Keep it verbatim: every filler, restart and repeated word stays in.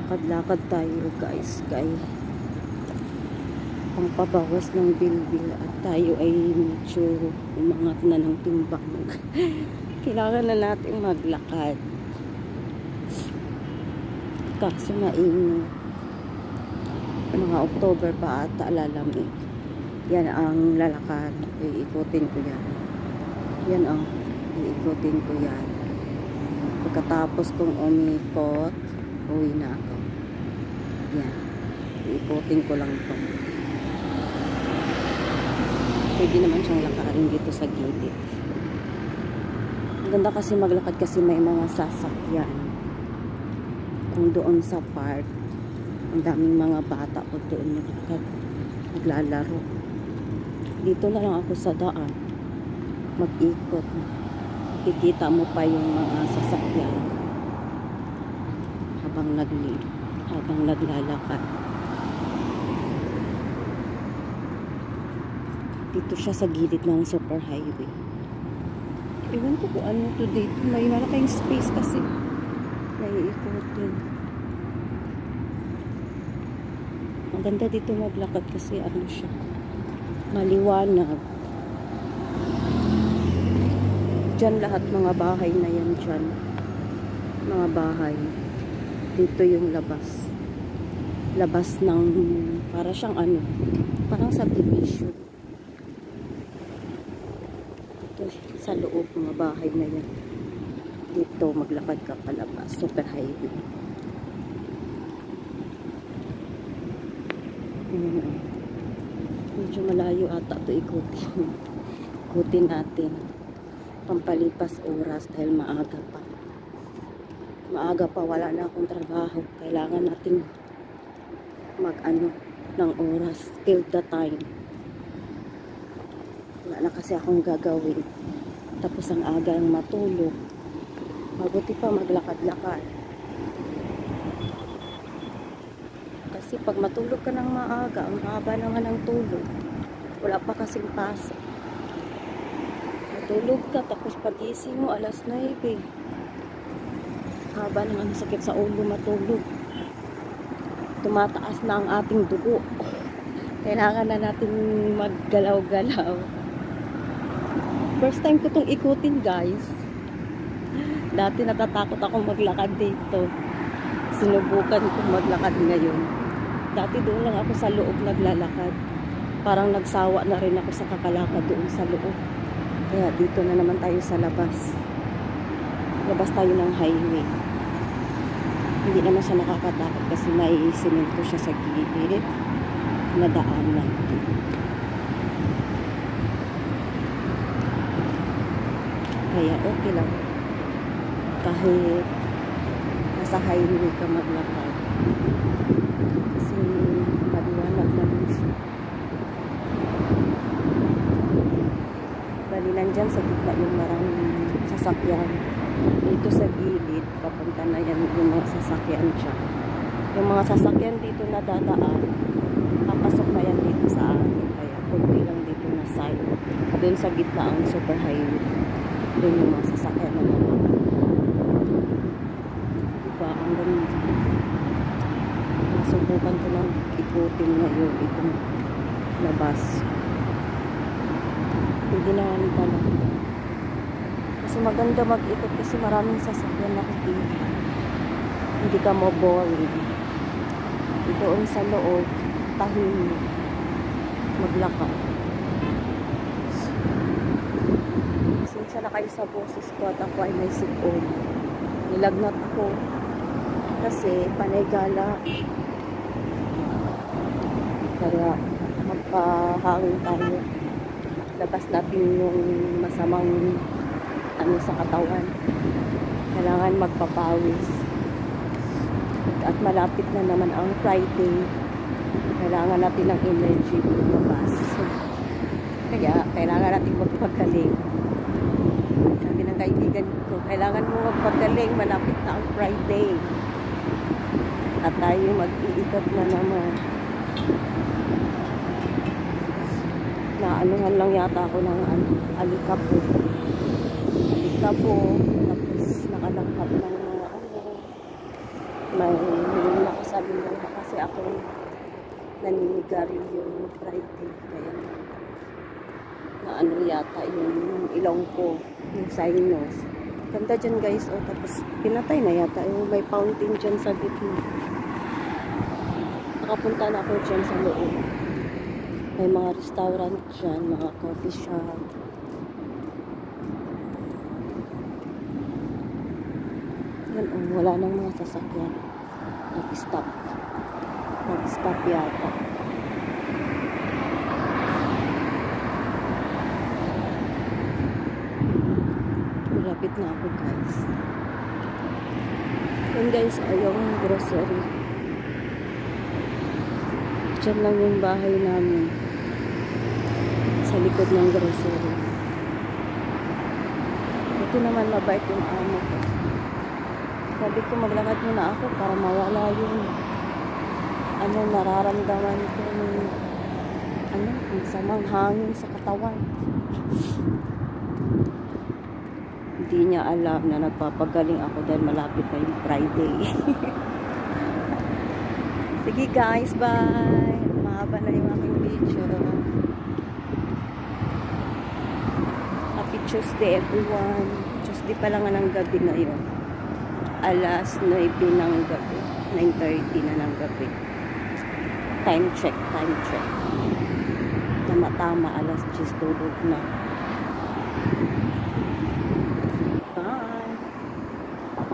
Lakad-lakad tayo guys, kay pangpabawas ng bilbil at tayo ay medyo umangat na ng timbang. Kailangan na natin maglakad. Kaso mainit. Mga October pa ata lalamig. Yan ang lalakad. Iikutin ko yan. Yan ang iikutin ko yan. Pagkatapos kong umikot, uwi na ako. Yan. Iikutin ko lang ito. Pwede naman siyang lakarin dito sa gilid. Ang ganda kasi maglakad kasi may mga sasakyan. Kung doon sa park, ang daming mga bata ko doon naglakad, naglalaro. Dito na lang ako sa daan. Mag-ikot. Kikita mo pa yung mga sasakyan habang nagli habang naglalakad. Dito siya sa gilid ng super highway. Ewan ko kung ano to dito. May malaking space kasi. May ikutin. Ang ganda dito maglakad kasi ano siya. Maliwanag. Diyan lahat mga bahay na yan dyan. Mga bahay. Dito yung labas. Labas ng para siyang ano. Parang subdivision. Sa loob mga bahay na yan. Dito maglakad ka palabas. Super highway. Ayan. Medyo malayo ata ito ikutin. Ikutin natin. Pampalipas oras dahil maaga pa. Maaga pa, wala na akong trabaho. Kailangan natin mag ano ng oras. Till the time. Wala na kasi akong gagawin. Tapos ang aga ang matulog. Mabuti pa maglakad-lakad. Kasi pag matulog ka ng maaga, ang haba naman ng tulog. Wala pa kasing pasok. Matulog ka, tapos pagising mo alas nuwebe. Haba naman sakit sa ulo matulog. Tumataas na ang ating dugo. Kailangan na natin maggalaw-galaw. First time ko itong ikutin guys. Dati natatakot akong maglakad dito. Sinubukan kong maglakad ngayon. Dati doon lang ako sa loob naglalakad. Parang nagsawa na rin ako sa kakalakad doon sa loob. Kaya dito na naman tayo sa labas. Labas tayo ng highway. Hindi naman siya nakakatakot kasi may simento siya sa gilid. Nadaanan. Kaya okay lang. Kahit nasa highway ka maglakad. Kasi maliwanag naman siya. Bali nandyan sa gitna yung maraming sasakyan. Dito sa gilid, papunta na yan yung mga sasakyan siya. Yung mga sasakyan dito na dadaan, papasok na yan dito sa amin. Kaya kunti lang dito na side. Doon sa gitna ang super highway. Doon yung mga sasakyan na naman. Diba? Ang ganda. Nasubukan ko lang ikutin ngayon itong labas. Hindi na namin talaga. Kasi maganda mag-ikot kasi maraming sasakyan nakikita. Hindi ka mo boring. Doon sa loob, tahimik. Maglakad. Pasensya na kayo sa boses ko at ako ay may sipon. Nilagnat ako kasi panay gala. Kaya magpahangin tayo. Labas natin yung masamang ano sa katawan. Kailangan magpapawis. At malapit na naman ang Friday. Kailangan natin ng energy lumabas. Kaya kailangan natin magpagaling. Sabi ng kaibigan ko, kailangan mo magpagaling, malapit na ang Friday. At tayo mag-iikot na naman. Naanuhan lang yata ako ng alikapo. Alikapo. Tapos nakalangkap ng mga ano. May sabi mo kasi ako naninigarilyo yung Friday. Kaya na ano yata yung ilong ko, yung sinus. Ganda dyan guys. O, tapos pinatay na yata yung may fountain dyan sa gitna. Nakapunta na ako dyan sa loob. May mga restaurant dyan, mga coffee shop. Yan o, wala nang mga sasakyan. Nag-stop. Nag-stop yata. Malapit na ako guys. Yan guys, ayaw yung grocery. Diyan lang yung bahay namin. Sa likod ng grocery. Ito naman mabait yung amo ko. Sabi ko maglakad muna ako para mawala yung ano nararamdaman ko ng ano, yung samang hangin sa katawan. Hindi niya alam na nagpapagaling ako dahil malapit na yung Friday. Sige guys, bye! Mahaba na yung aking video. Happy Tuesday everyone. Tuesday pa lang ng gabi ngayon. Alas nine ng gabi. nine thirty na ng gabi. Time check, time check. Tama-tama, alas diyes tulog na.